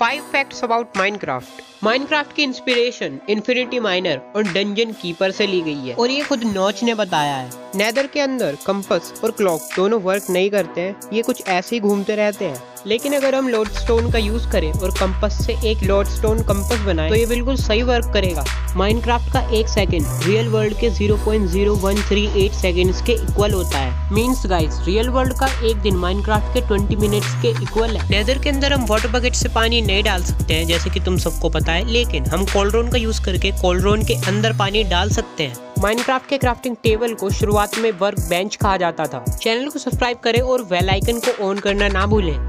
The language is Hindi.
5 फैक्ट्स अबाउट माइनक्राफ्ट। माइनक्राफ्ट की इंस्पिरेशन इन्फिनिटी माइनर और डंजन कीपर से ली गई है और ये खुद नॉच ने बताया है। नेदर के अंदर कंपास और क्लॉक दोनों वर्क नहीं करते हैं, ये कुछ ऐसे ही घूमते रहते हैं। लेकिन अगर हम लोडस्टोन का यूज करें और कंपास से एक लोडस्टोन कंपास बनाएं तो ये बिल्कुल सही वर्क करेगा। माइनक्राफ्ट का 1 सेकंड रियल वर्ल्ड के 0.0138 सेकंड्स के इक्वल होता है। मींस गाइस रियल वर्ल्ड का एक दिन माइनक्राफ्ट के 20 मिनट्स के इक्वल है। नेदर के अंदर हम वाटर बकेट से पानी नहीं डाल सकते हैं जैसे कि तुम सबको पता है, लेकिन हम कोल्ड्रोन का यूज करके कोल्ड्रोन के अंदर पानी डाल सकते हैं। माइनक्राफ्ट के क्राफ्टिंग टेबल को शुरुआत में वर्क बेंच कहा जाता था। चैनल को सब्सक्राइब करें और बेल आइकन को ऑन करना ना भूलें।